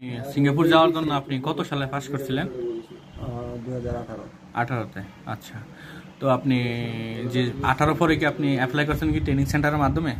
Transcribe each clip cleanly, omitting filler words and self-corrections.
Singapore যাওয়ার জন্য আপনি কত সালে পাস করছিলেন? 2018। 18-তে। আচ্ছা, তো আপনি যে 18 পরে কি আপনি অ্যাপ্লাই করছেন কি ট্রেনিং সেন্টারের মাধ্যমে,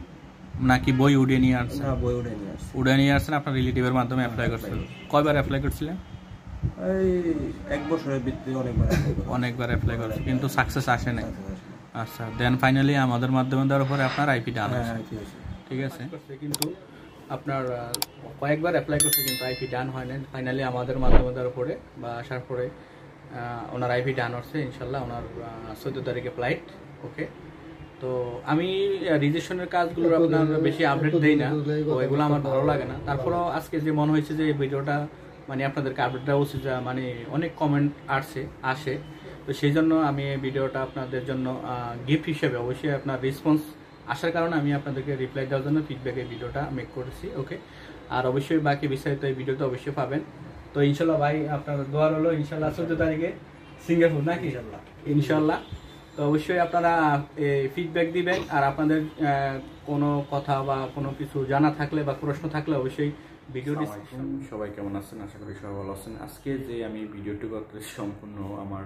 নাকি বই উড়িয়ে নিয়ে আসছেন? না, বই উঠে নিয়ে আসছি। উড়িয়ে নিয়ে আসছেন, আপনার রিলেটিভের মাধ্যমে অ্যাপ্লাই করছেন। কয়বার অ্যাপ্লাই করছিলেন? এই 1 বছরের ভিতরে অনেকবার অ্যাপ্লাই করছেন, কিন্তু সাকসেস আসে নাই। আচ্ছা, দেন ফাইনালি আমাদের মাধ্যমে দেওয়ার পরে আপনার আইপি ডান হয়েছে। ঠিক আছে, কিন্তু আপনার কয়েকবার অ্যাপ্লাই করছে কিন্তু আইপি ডান হয় না। ফাইনালি আমাদের মাধ্যমে দেওয়ার পরে বা আসার পরে ওনার আইপি ডান হচ্ছে ইনশাল্লাহ। ওনার 14 তারিখে ফ্লাইট। ওকে, তো আমি রেজিস্ট্রেশনের কাজগুলো আপনার বেশি আপডেট দেই না, তো এগুলো আমার ভালো লাগে না। তারপরেও আজকে যে মনে হয়েছে যে এই ভিডিওটা মানে আপনাদেরকে আপডেট দেওয়া উচিত, মানে অনেক কমেন্ট আসে, তো সেই জন্য আমি এই ভিডিওটা আপনাদের জন্য গিফট হিসেবে অবশ্যই আপনার রেসপন্স আসার কারণে আমি আপনাদেরকে রিপ্লাই দেওয়ার জন্য ফিডব্যাকের ভিডিওটা মেক করেছি। ওকে, আর অবশ্যই বাকি বিস্তারিত এই ভিডিওতে অবশ্যই পাবেন। তো ইনশাল্লাহ ভাই, আপনার দোয়ার হলো ইনশাল্লাহ 14 তারিখে সিঙ্গাপুর নাকি? ইনশাল্লাহ। তো অবশ্যই আপনারা ফিডব্যাক দিবেন, আর আপনাদের কোনো কথা বা কোনো কিছু জানা থাকলে বা প্রশ্ন থাকলে অবশ্যই ভিডিওটি। সবাই কেমন আছেন? আশা করি সবাই ভালো আছেন। আজকে যে আমি ভিডিওটি করতেছি সম্পূর্ণ আমার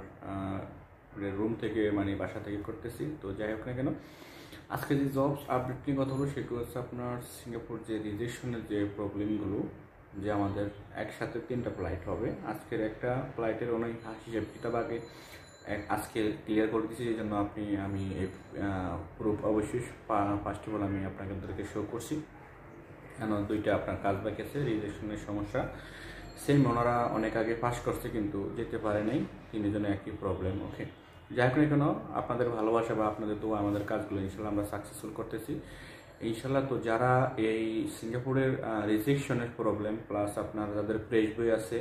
রুম থেকে, মানে বাসা থেকে করতেছি। তো যাই হোক না কেন, আজকে যে জবস আপডেট নিয়ে কথা বলবো সেটা হচ্ছে আপনার সিঙ্গাপুর যে রেজিস্ট্রেশনের যে প্রবলেমগুলো, যে আমাদের একসাথে 3টা ফ্লাইট হবে। আজকের একটা ফ্লাইটের অনেক হিসাব কিতাব আগে আজকে ক্লিয়ার করে দিচ্ছি, এই জন্য আমি এই প্রুফ অবশ্যই ফার্স্ট অফ অল আমি আপনাদেরকে শো করছি। কেন 2টা আপনার কাজ বাকি আছে, রেজিস্ট্রেশনের সমস্যা। সেম ওনারা অনেক আগে পাস করছে কিন্তু যেতে পারে নাই, 3 জনে একই প্রবলেম। ওকে, যাই হোক না কেন, আপনাদের ভালোবাসা বা আপনাদের তো আমাদের কাজগুলো ইনশাল্লাহ আমরা সাকসেসফুল করতেছি ইনশাল্লাহ। তো যারা এই সিঙ্গাপুরের রেজিস্ট্রেশনের প্রবলেম প্লাস আপনার যাদের প্রেস বই আছে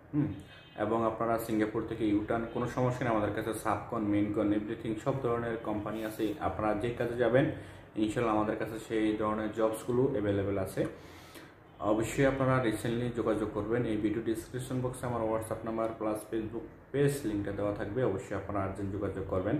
এবং আপনারা সিঙ্গাপুর থেকে ইউটার্ন, কোনো সমস্যা নেই, আমাদের কাছে সাবকন, মেইনকন, এভরিথিং সব ধরনের কোম্পানি আছে। আপনারা যে কাজে যাবেন ইনশাল্লাহ আমাদের কাছে সেই ধরনের জবসগুলো অ্যাভেলেবেল আছে। অবশ্যই আপনারা রিসেন্টলি যোগাযোগ করবেন। এই ভিডিও ডিসক্রিপশন বক্সে আমার WhatsApp number plus Facebook page লিঙ্কটা দেওয়া থাকবে, অবশ্যই আপনারা আর্জেন্ট যোগাযোগ করবেন।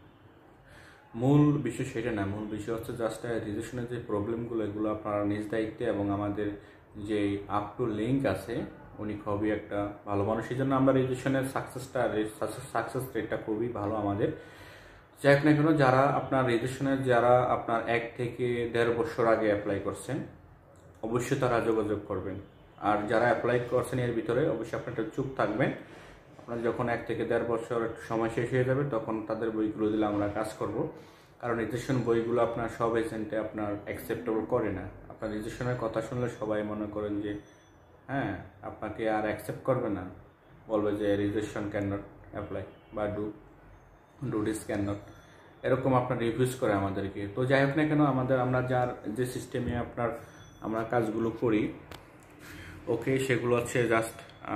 মূল বিষয় সেটা না, মূল বিষয় হচ্ছে জাস্ট রেজিস্ট্রেশনের যে প্রবলেমগুলো, এগুলো আপনারা নিজ দায়িত্বে, এবং আমাদের যে আপ টু লিঙ্ক আছে উনি খুবই একটা ভালো মানুষ, এই জন্য আমরা রেজিস্ট্রেশনের সাকসেস রেটটা খুবই ভালো আমাদের। যাই হোক না কেন, যারা আপনার রেজিস্ট্রেশনের যারা আপনার 1 থেকে 1.5 বছর আগে অ্যাপ্লাই করছেন অবশ্যই তারা যোগাযোগ করবেন। আর যারা অ্যাপ্লাই করছেন এর ভিতরে অবশ্যই আপনারা চুপ থাকবেন। আপনার যখন 1 থেকে 1.5 বছর সময় শেষ হয়ে যাবে তখন তাদের বইগুলো দিলে আমরা কাজ করব, কারণ রেজিস্ট্রেশন বইগুলো আপনার সব এজেন্টে আপনার অ্যাকসেপ্টেবল করে না। আপনার রেজিস্ট্রেশনের কথা শুনলে সবাই মনে করেন যে হ্যাঁ আপনাকে আর অ্যাকসেপ্ট করবে না, বলবে যে রেজিস্ট্রেশন ক্যান নট অ্যাপ্লাই বা ডু দিস ক্যান নট, এরকম আপনার রিভিউজ করে আমাদেরকে। তো যাই হোক না কেন, আমরা যার যে সিস্টেমে আমরা কাজগুলো করি, ওকে, সেগুলো হচ্ছে জাস্ট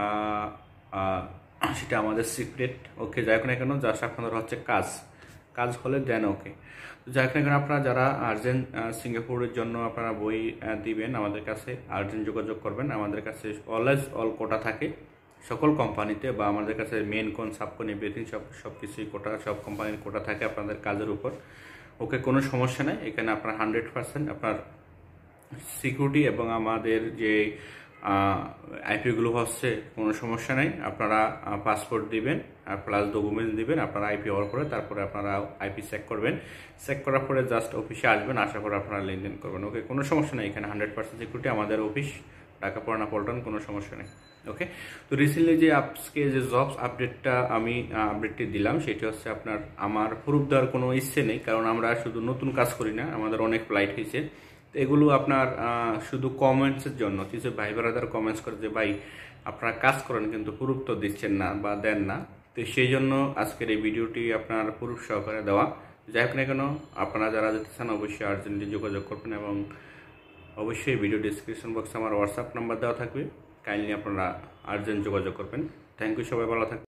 সেটা আমাদের সিক্রেট। ওকে, যাই হোক না কেন, জাস্ট আপনাদের হচ্ছে কাজ হলে দেন। ওকে, তো যাই হোক না কেন, আপনারা যারা আর্জেন্ট সিঙ্গাপুরের জন্য আপনারা বই দিবেন আমাদের কাছে আর্জেন্ট যোগাযোগ করবেন। আমাদের কাছে অলওয়েজ অল কোটা থাকে সকল কোম্পানিতে, বা আমাদের কাছে মেন কোন সাবকন এভরিথিং সব কিছুই কোটা, সব কোম্পানির কোটা থাকে আপনাদের কাজের উপর। ওকে, কোনো সমস্যা নেই, এখানে আপনার 100% আপনার সিকিউরিটি এবং আমাদের যে আইপিগুলো হচ্ছে কোনো সমস্যা নেই। আপনারা পাসপোর্ট দিবেন আর প্লাস ডকুমেন্টস দিবেন, আপনারা আইপি হওয়ার পরে তারপরে আপনারা আইপি চেক করবেন, চেক করার পরে জাস্ট অফিসে আসবেন, আসার পরে আপনারা লেনদেন করবেন। ওকে, কোনো সমস্যা নেই, এখানে 100% সিকিউরিটি, আমাদের অফিস ঢাকা পুরানা পল্টন, কোনো সমস্যা নেই। ওকে, তো রিসেন্টলি যে আজকে যে জবস আপডেটটা আমি আপডেটটি দিলাম সেটি হচ্ছে আপনার আমার প্রুফ দেওয়ার কোনো ইচ্ছে নেই, কারণ আমরা শুধু নতুন কাজ করি না, আমাদের অনেক ফ্লাইট হয়েছে। তো এগুলো আপনার শুধু কমেন্টসের জন্য, কিছু ভাই ব্রাদার কমেন্টস করে যে ভাই আপনারা কাজ করেন কিন্তু প্রুফ তো দিচ্ছেন না বা দেন না, তো সেই জন্য আজকের এই ভিডিওটি আপনার প্রুফ সহকারে দেওয়া। যাই হোক না কেন, আপনারা যারা যেতে চান অবশ্যই আর্জেন্টলি যোগাযোগ করবেন, এবং অবশ্যই ভিডিও ডিসক্রিপশন বক্সে আমার হোয়াটসঅ্যাপ নাম্বার দেওয়া থাকবে, কাইন্ডলি আপনারা আর্জেন্ট যোগাযোগ করবেন। থ্যাংক ইউ, সবাই ভালো থাকবেন।